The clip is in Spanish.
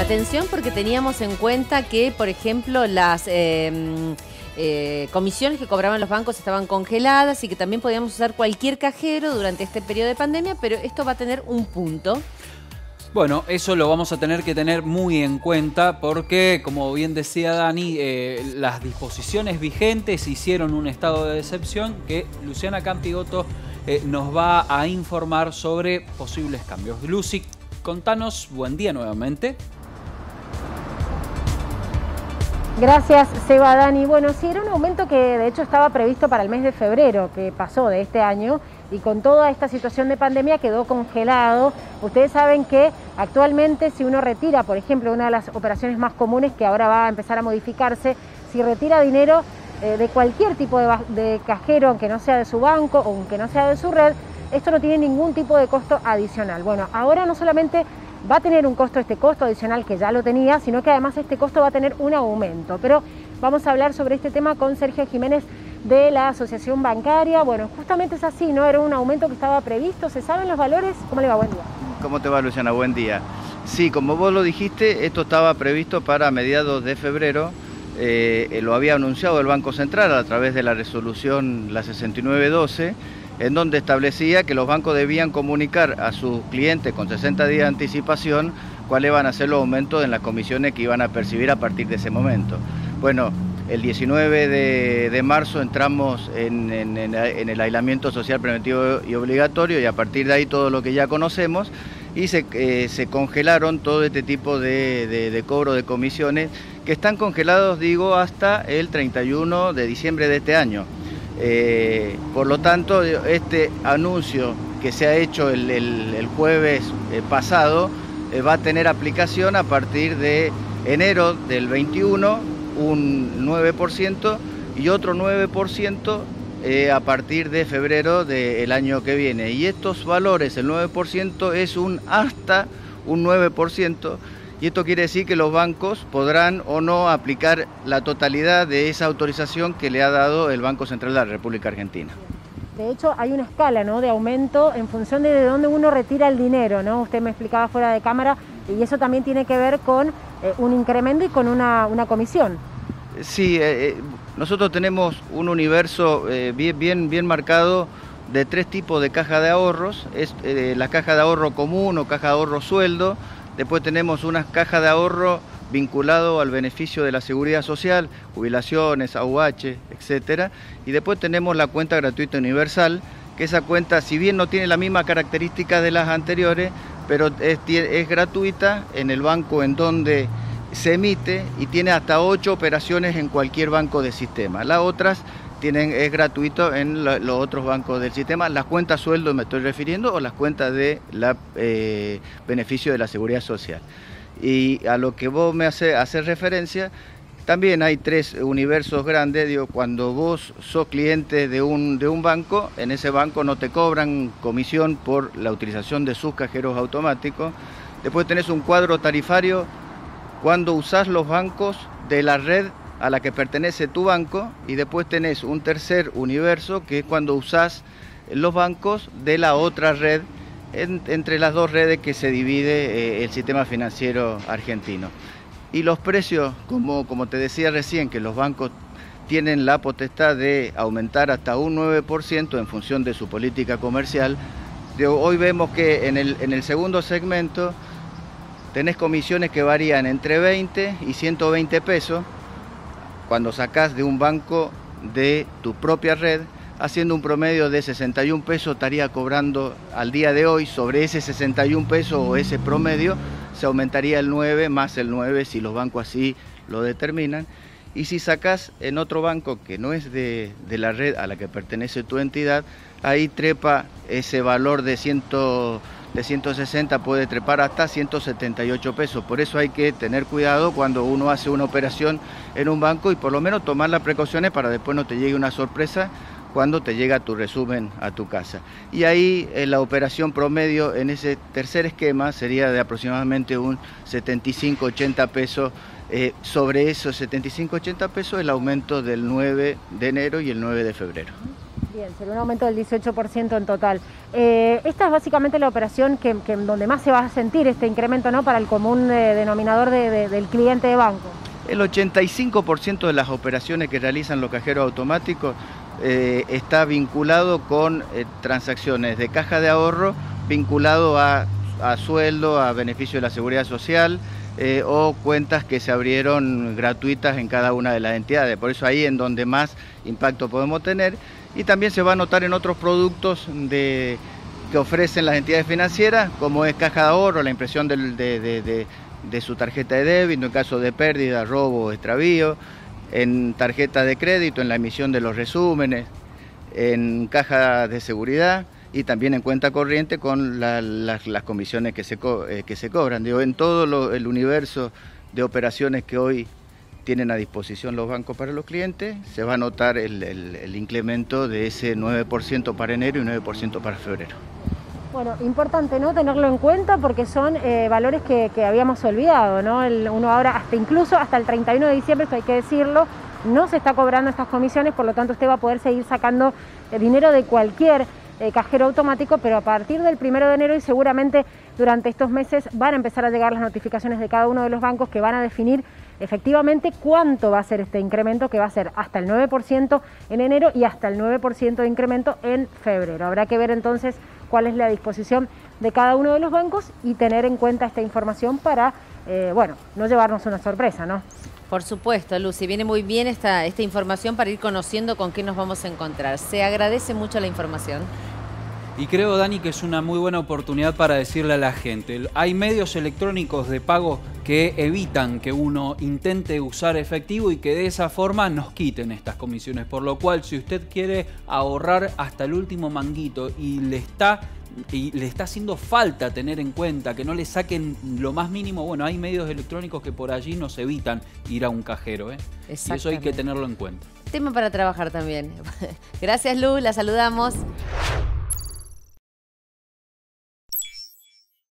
atención porque teníamos en cuenta que, por ejemplo, las comisiones que cobraban los bancos estaban congeladas y que también podíamos usar cualquier cajero durante este periodo de pandemia, pero esto va a tener un punto. Bueno, eso lo vamos a tener que tener muy en cuenta porque, como bien decía Dani, las disposiciones vigentes hicieron un estado de excepción que Luciana Campigotto nos va a informar sobre posibles cambios. Lucy, contanos, buen día nuevamente. Gracias, Seba, Dani. Bueno, sí, era un aumento que de hecho estaba previsto para el mes de febrero, que pasó de este año, y con toda esta situación de pandemia quedó congelado. Ustedes saben que actualmente si uno retira, por ejemplo, una de las operaciones más comunes que ahora va a empezar a modificarse, si retira dinero de cualquier tipo de cajero, aunque no sea de su banco o aunque no sea de su red, esto no tiene ningún tipo de costo adicional. Bueno, ahora no solamente va a tener un costo, este costo adicional que ya lo tenía, sino que además este costo va a tener un aumento. Pero vamos a hablar sobre este tema con Sergio Jiménez de la Asociación Bancaria. Bueno, justamente es así, ¿no? Era un aumento que estaba previsto. ¿Se saben los valores? ¿Cómo le va? Buen día. ¿Cómo te va, Luciana? Buen día. Sí, como vos lo dijiste, esto estaba previsto para mediados de febrero. Lo había anunciado el Banco Central a través de la resolución la 6912, en donde establecía que los bancos debían comunicar a sus clientes con 60 días de anticipación cuáles iban a ser los aumentos en las comisiones que iban a percibir a partir de ese momento. Bueno, el 19 de marzo entramos en el aislamiento social preventivo y obligatorio, y a partir de ahí todo lo que ya conocemos, y se congelaron todo este tipo de cobro de comisiones, que están congelados, digo, hasta el 31 de diciembre de este año. Por lo tanto, este anuncio que se ha hecho el jueves pasado va a tener aplicación a partir de enero del 21, un 9% y otro 9% a partir de febrero del año que viene. Y estos valores, el 9% es hasta un 9%. Y esto quiere decir que los bancos podrán o no aplicar la totalidad de esa autorización que le ha dado el Banco Central de la República Argentina. De hecho, hay una escala, ¿no?, de aumento en función de dónde uno retira el dinero, ¿no? Usted me explicaba fuera de cámara, y eso también tiene que ver con un incremento y con una comisión. Sí, nosotros tenemos un universo bien marcado de tres tipos de caja de ahorros. Es la caja de ahorro común o caja de ahorro sueldo. Después tenemos unas cajas de ahorro vinculado al beneficio de la seguridad social, jubilaciones, AUH, etcétera. Y después tenemos la cuenta gratuita universal, que esa cuenta, si bien no tiene la misma característica de las anteriores, pero es gratuita en el banco en donde se emite y tiene hasta 8 operaciones en cualquier banco del sistema. Las otras es gratuito en los otros bancos del sistema. Las cuentas sueldo me estoy refiriendo, o las cuentas de beneficio de la seguridad social. Y a lo que vos me haces referencia, también hay tres universos grandes. Digo, cuando vos sos cliente de un banco, en ese banco no te cobran comisión por la utilización de sus cajeros automáticos. Después tenés un cuadro tarifario cuando usás los bancos de la red a la que pertenece tu banco, y después tenés un tercer universo que es cuando usás los bancos de la otra red, entre las dos redes que se divide el sistema financiero argentino. Y los precios, como te decía recién, que los bancos tienen la potestad de aumentar hasta un 9% en función de su política comercial. Hoy vemos que en el segundo segmento tenés comisiones que varían entre 20 y 120 pesos, cuando sacás de un banco de tu propia red. Haciendo un promedio de 61 pesos estaría cobrando al día de hoy. Sobre ese 61 pesos o ese promedio se aumentaría el 9 más el 9 si los bancos así lo determinan. Y si sacás en otro banco que no es de la red a la que pertenece tu entidad, ahí trepa ese valor de 160, puede trepar hasta 178 pesos. Por eso hay que tener cuidado cuando uno hace una operación en un banco, y por lo menos tomar las precauciones para después no te llegue una sorpresa cuando te llega tu resumen a tu casa. Y ahí la operación promedio en ese tercer esquema sería de aproximadamente un 75-80 pesos. Sobre esos 75-80 pesos el aumento del 9 de enero y el 9 de febrero. Bien, sería un aumento del 18% en total. Esta es básicamente la operación que donde más se va a sentir este incremento, ¿no?, para el común denominador del cliente de banco. El 85% de las operaciones que realizan los cajeros automáticos está vinculado con transacciones de caja de ahorro, vinculado a sueldo, a beneficio de la seguridad social, o cuentas que se abrieron gratuitas en cada una de las entidades. Por eso ahí en donde más impacto podemos tener. Y también se va a notar en otros productos que ofrecen las entidades financieras, como es caja de ahorro, la impresión de su tarjeta de débito en caso de pérdida, robo o extravío, en tarjeta de crédito, en la emisión de los resúmenes, en caja de seguridad y también en cuenta corriente con las comisiones que se cobran. Digo, en todo el universo de operaciones que hoy tienen a disposición los bancos para los clientes, se va a notar el incremento de ese 9% para enero y 9% para febrero. Bueno, importante, ¿no?, tenerlo en cuenta porque son valores que habíamos olvidado, ¿no? Uno ahora, incluso hasta el 31 de diciembre, esto hay que decirlo, no se está cobrando estas comisiones, por lo tanto usted va a poder seguir sacando dinero de cualquier cajero automático, pero a partir del 1 de enero y seguramente durante estos meses van a empezar a llegar las notificaciones de cada uno de los bancos que van a definir efectivamente cuánto va a ser este incremento, que va a ser hasta el 9% en enero y hasta el 9% de incremento en febrero. Habrá que ver entonces cuál es la disposición de cada uno de los bancos y tener en cuenta esta información para, bueno, no llevarnos una sorpresa, ¿no? Por supuesto, Lucy, viene muy bien esta información para ir conociendo con qué nos vamos a encontrar. Se agradece mucho la información. Y creo, Dani, que es una muy buena oportunidad para decirle a la gente, hay medios electrónicos de pago que evitan que uno intente usar efectivo y que de esa forma nos quiten estas comisiones. Por lo cual, si usted quiere ahorrar hasta el último manguito y le está haciendo falta tener en cuenta que no le saquen lo más mínimo, bueno, hay medios electrónicos que por allí nos evitan ir a un cajero, ¿eh? Y eso hay que tenerlo en cuenta. Tema para trabajar también. Gracias, Lu, la saludamos.